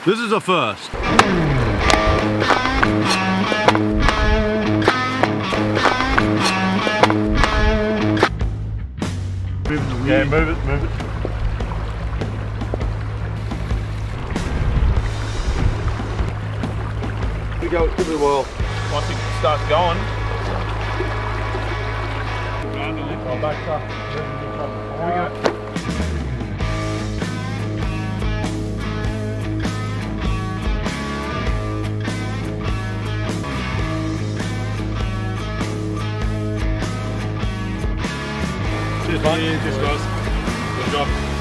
This is a first. Yeah, move it, move it. Give it a whirl. Once it starts going. Oh, back up. Here we go. Cheers, mate. Cheers, guys. Good job.